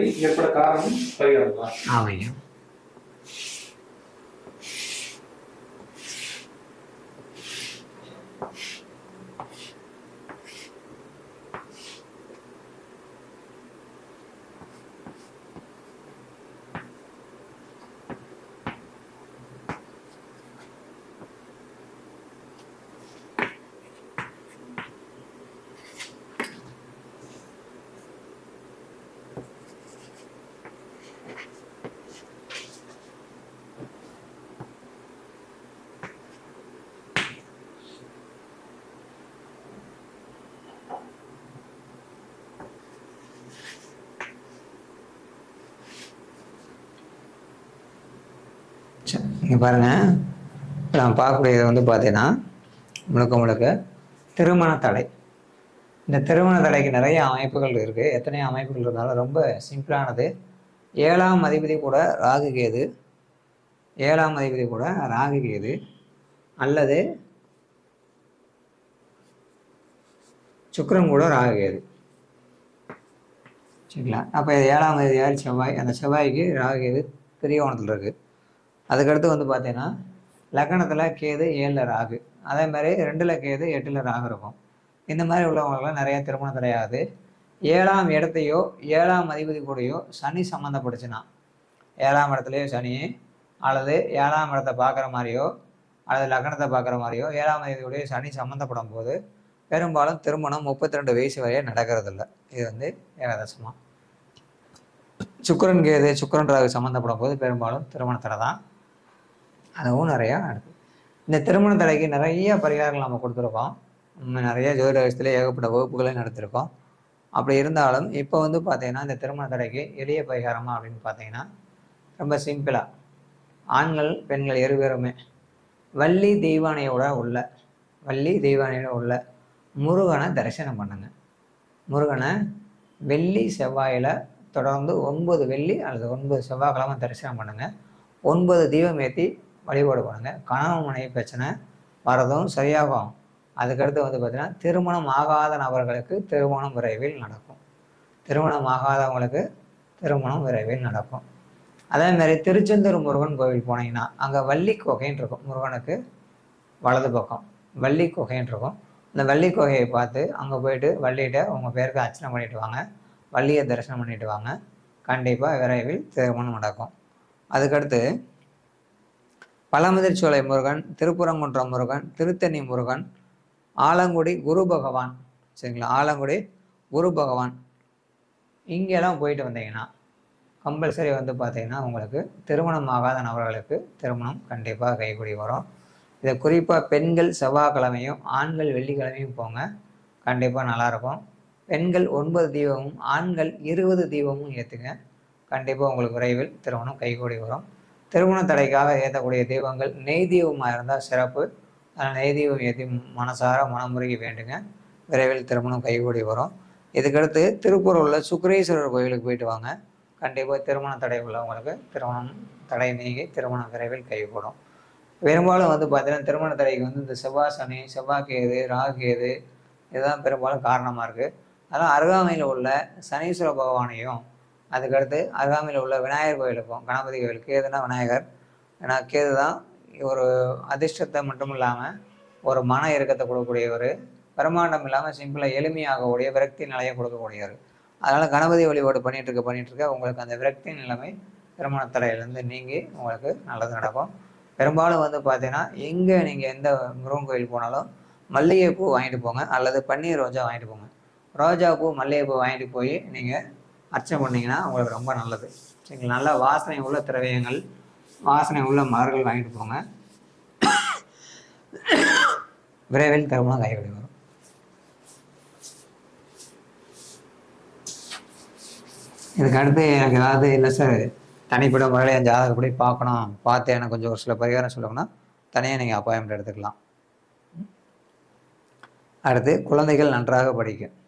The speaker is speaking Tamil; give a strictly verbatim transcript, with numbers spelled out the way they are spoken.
ஏற்பட காரணம் பரிகாரம் தான். ஆமையா. இங்கே பாருங்கள், இப்போ நம்ம பார்க்கக்கூடியது வந்து பார்த்தீங்கன்னா முழுக்க முழுக்க திருமண தடை. இந்த திருமண தடைக்கு நிறைய அமைப்புகள் இருக்குது. எத்தனை அமைப்புகள் இருந்தாலும் ரொம்ப சிம்பிளானது. ஏழாம் அதிபதி கூட ராகு கேது, ஏழாம் அதிபதி கூட ராகு கேது அல்லது சுக்கிரன் கூட ராகு கேது. சரிங்களா? அப்போ ஏழாம் அதிபதி யார்? செவ்வாய். அந்த செவ்வாய்க்கு ராகு கேது திரிகோணத்தில் இருக்குது. அதுக்கடுத்து வந்து பார்த்தீங்கன்னா லக்னத்தில் கேது ஏழில் ராகு, அதே மாதிரி ரெண்டில் கேது எட்டில் ராகு இருக்கும். இந்த மாதிரி உள்ளவங்களுக்குலாம் நிறைய திருமண தடையாகுது. ஏழாம் இடத்தையோ ஏழாம் அதிபதி கூடயோ சனி சம்மந்தப்பட்டுச்சுன்னா, ஏழாம் இடத்துலையோ சனி அல்லது ஏழாம் இடத்தை பார்க்குற மாதிரியோ அல்லது லக்னத்தை பார்க்குற மாதிரியோ ஏழாம் அதிபதியோடய சனி சம்மந்தப்படும் போது பெரும்பாலும் திருமணம் முப்பத்தி ரெண்டு வயசு வரையே நடக்கிறதில்ல. இது வந்து ஏகாதசமாக. சுக்கிரன் கேது சுக்கிரன் ராகு சம்மந்தப்படும் போது பெரும்பாலும் திருமண தடை தான். அதுவும் நிறையா நடக்குது. இந்த திருமண தடைக்கு நிறைய பரிகாரங்கள் நம்ம கொடுத்துருக்கோம். நம்ம நிறைய ஜோதிட விஷயத்துல ஏகப்பட்ட வகுப்புகளையும் நடத்திருக்கோம். அப்படி இருந்தாலும் இப்போ வந்து பார்த்தீங்கன்னா இந்த திருமண தடைக்கு எளிய பரிகாரமாக அப்படின்னு பார்த்தீங்கன்னா ரொம்ப சிம்பிளாக ஆண்கள் பெண்கள் இருவருமே வள்ளி தெய்வானையோட உள்ள வள்ளி தெய்வானையோட உள்ள முருகனை தரிசனம் பண்ணுங்க. முருகனை வெள்ளி செவ்வாயில் தொடர்ந்து ஒன்பது வெள்ளி அல்லது ஒன்பது செவ்வாய்க்கிழமை தரிசனம் பண்ணுங்கள். ஒன்பது தீபம் ஏற்றி வழிபாடு பண்ணுங்கள். கணவன் மனைவி பிரச்சனை வரதும் சரியாகும். அதுக்கடுத்து வந்து பார்த்திங்கன்னா திருமணம் ஆகாத நபர்களுக்கு திருமணம் விரைவில் நடக்கும். திருமணம் ஆகாதவங்களுக்கு திருமணம் விரைவில் நடக்கும். அதேமாதிரி திருச்செந்தூர் முருகன் கோவில் போனீங்கன்னா அங்கே வள்ளி குகைன்னு இருக்கும். முருகனுக்கு வலது பக்கம் வள்ளி குகைன்னு இருக்கும். அந்த வள்ளி குகையை பார்த்து அங்கே போயிட்டு வள்ளிகிட்ட உங்கள் பேருக்கு அர்ச்சனை பண்ணிட்டு வாங்க, வள்ளியை தரிசனம் பண்ணிட்டு வாங்க. கண்டிப்பாக விரைவில் திருமணம் நடக்கும். அதுக்கடுத்து பழமுதிர்ச்சோலை முருகன், திருப்புறங்குன்றம் முருகன், திருத்தணி முருகன், ஆலங்குடி குரு பகவான், சரிங்களா? ஆலங்குடி குரு பகவான் இங்கெல்லாம் போயிட்டு வந்தீங்கன்னா கம்பல்சரி வந்து பார்த்தீங்கன்னா உங்களுக்கு திருமணம் ஆகாத நபர்களுக்கு திருமணம் கண்டிப்பாக கைகூடி வரும். இதை குறிப்பாக பெண்கள் செவ்வாய்க்கிழமையும் ஆண்கள் வெள்ளிக்கிழமையும் போங்க, கண்டிப்பாக நல்லாயிருக்கும். பெண்கள் ஒன்பது தீபமும் ஆண்கள் இருபது தீபமும் ஏற்றுங்க. கண்டிப்பாக உங்களுக்கு விரைவில் திருமணம் கைகூடி வரும். திருமண தடைக்காக ஏற்றக்கூடிய தீபங்கள் நெய் தீபமாக இருந்தால் சிறப்பு. அதனால் நெய் தீபம் ஏற்றி மனசார மனமுருகி வேண்டுங்க, விரைவில் திருமணம் கைகூடி வரும். இதுக்கடுத்து திருப்பூர் உள்ள சுக்கிரேஸ்வரர் கோயிலுக்கு போயிட்டு வாங்க. கண்டிப்பாக திருமண தடை உள்ளவங்களுக்கு திருமணம் தடை நீங்கி திருமணம் விரைவில் கைகூடும். பெரும்பாலும் வந்து பார்த்தீங்கன்னா திருமண தடைக்கு வந்து இந்த செவ்வாய் சனி, செவ்வாய் கேது, ராகு கேது இதுதான் பெரும்பாலும் காரணமாக இருக்குது. அதனால் அருகாமையில் உள்ள சனீஸ்வர பகவானையும் அதுக்கடுத்து அருகாமையில் உள்ள விநாயகர் கோயிலுக்கும், கணபதி கோயிலுக்கு கேதுனா விநாயகர், ஏன்னா கேது தான் ஒரு அதிர்ஷ்டத்தை மட்டும் இல்லாமல் ஒரு மன இறுக்கத்தை கொடுக்கக்கூடிய ஒரு பிரம்மாண்டம் இல்லாமல் சிம்பிளாக எளிமையாகக்கூடிய விரக்தி நிலையை கொடுக்கக்கூடியவர். அதனால் கணபதி வழிபாடு பண்ணிகிட்டு இருக்க பண்ணிகிட்டு இருக்க உங்களுக்கு அந்த விரக்தி நிலைமை திருமண தடையிலேருந்து நீங்கி உங்களுக்கு நல்லது நடக்கும். பெரும்பாலும் வந்து பார்த்தீங்கன்னா எங்கே நீங்கள் எந்த முருகன் கோயில் போனாலும் மல்லிகைப்பூ வாங்கிட்டு போங்க அல்லது பன்னீர் ரோஜா வாங்கிட்டு போங்க. ரோஜாப்பூ மல்லிகைப்பூ வாங்கிட்டு போய் நீங்கள் அர்ச்சனை பண்ணிங்கன்னா உங்களுக்கு ரொம்ப நல்லது. சரிங்களா? நல்ல வாசனை உள்ள திரவியங்கள், வாசனை உள்ள மலர்கள் வாங்கிட்டு போங்க. விரைவில் திருமணம் கைவிடி வரும். இதுக்கு அடுத்து எனக்கு ஏதாவது இல்லை சார் தனிப்பட்ட முறையில் என் ஜாதகப்படி பார்க்கணும், பார்த்து எனக்கு கொஞ்சம் ஒரு சில பரிகாரம் சொல்லுங்கன்னா தனியாக நீங்கள் அப்பாயின்மெண்ட் எடுத்துக்கலாம். அடுத்து குழந்தைகள் நன்றாக படிக்கும்.